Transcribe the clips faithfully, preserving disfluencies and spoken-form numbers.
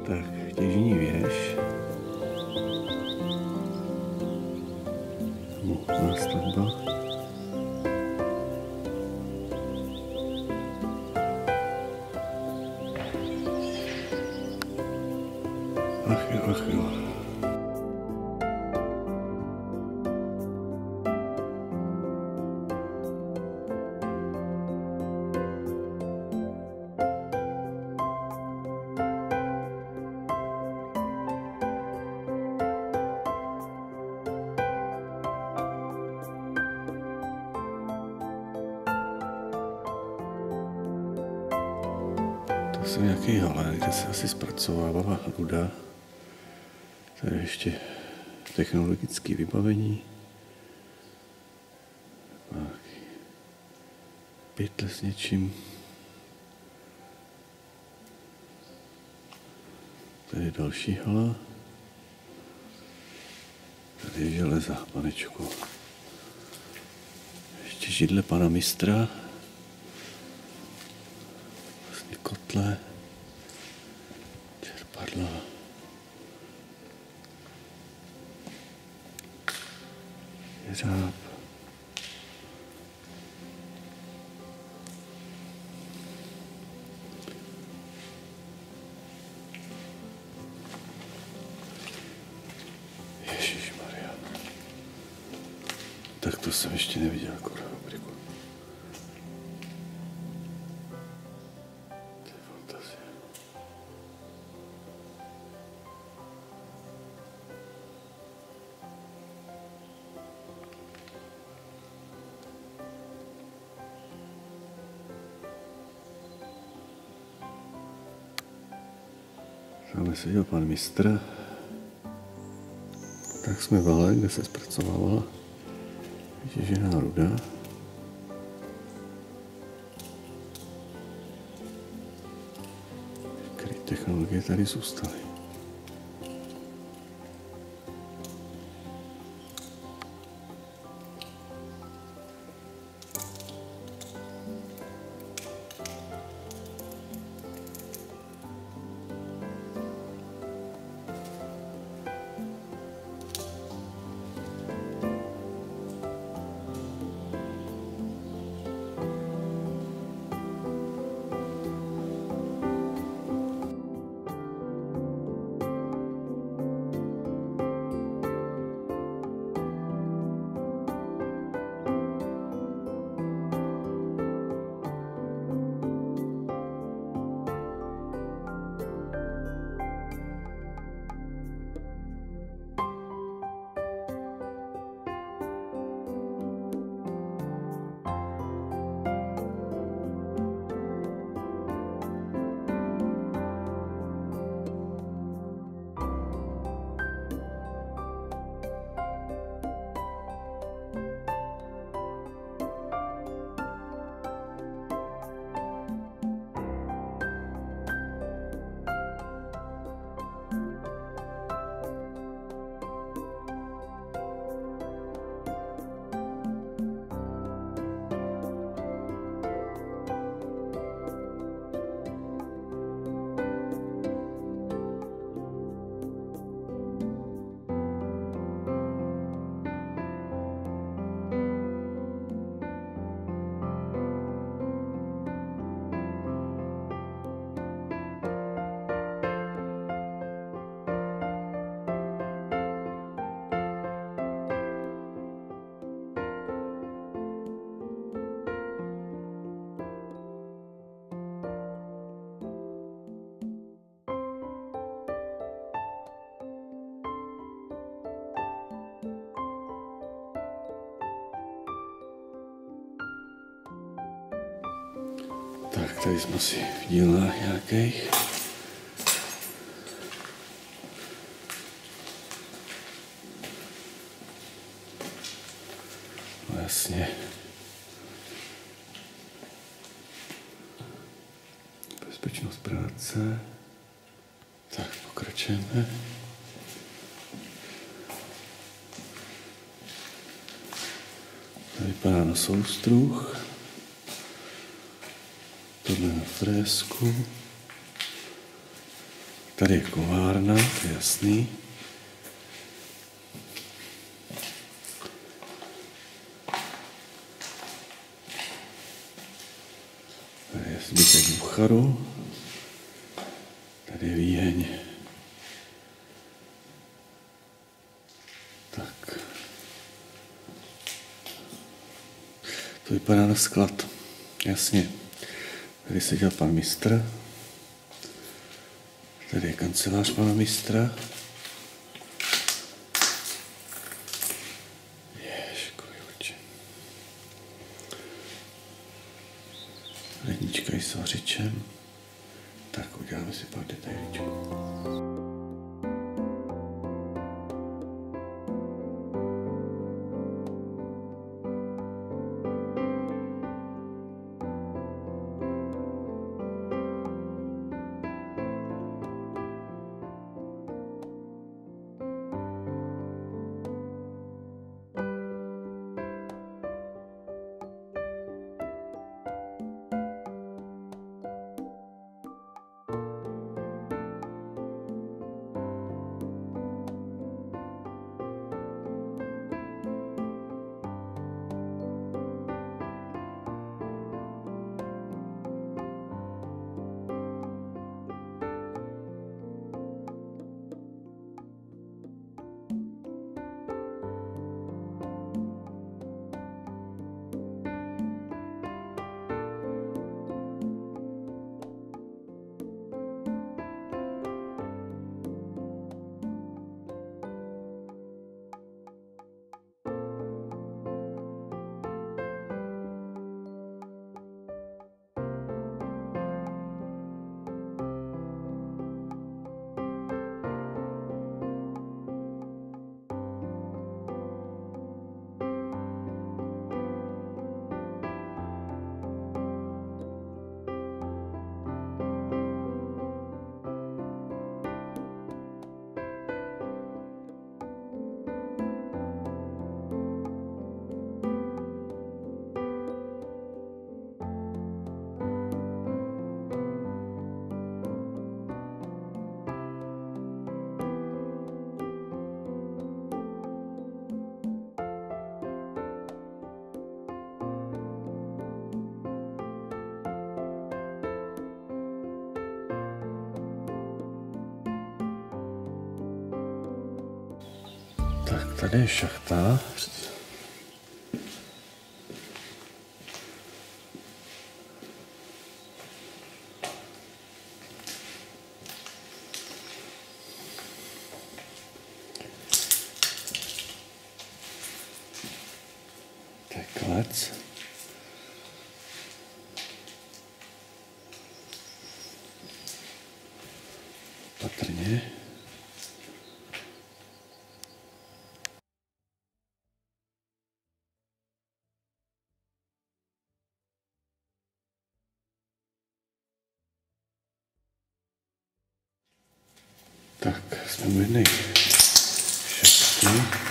Tak, těžní věž. Mohutná stavba. Ach jo, ach jo. To jsou nějaký halé, kde se asi zpracovávala ruda. Tady ještě technologické vybavení. Pytle s něčím. Tady je další hala. Tady je železa, panečku. Ještě židle pana mistra. Vlastně kotle. Čerpadla. Jeřáb. Ježišmarja. Tak to jsem ještě neviděl, fabriku. To je fantazie. Tam seděl pan mistr. Tak jsme v hale, kde se zpracovávala těžená ruda. Které technologie tady zůstaly. Tak tady jsme si v dílnách nějakých. No jasně. Bezpečnost práce. Tak pokračujeme. Tady vypadá na soustruh. Tohle na fresku. tady je kovárna, to je jasný. Tady je zbytek bucharu. Tady je výheň. Tak. To vypadá na sklad. Jasně. Tady seděl pan mistr. Tady je kancelář pana mistra. Ježkoviče. Lednička i s vařičem. Tak uděláme si pár detailičků. Tak tady je šachta. To je klec. Patrně. Tak, jsme u jednej šachty.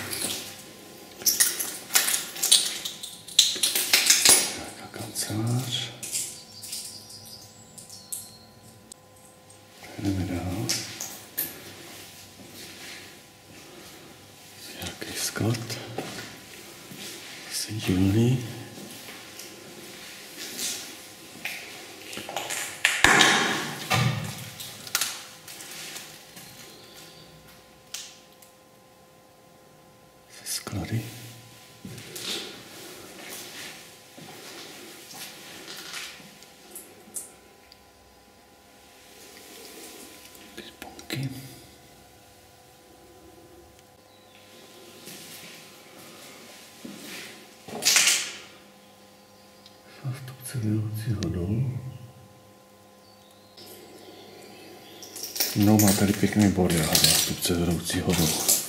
Nějaká kancelář. Tak jdeme dál. Nějaký sklad. Asi dílný. Sklady. Pizponky. Zástupce vedoucího dolů. No, má tady pěkný bordel, zástupce vedoucího dolů.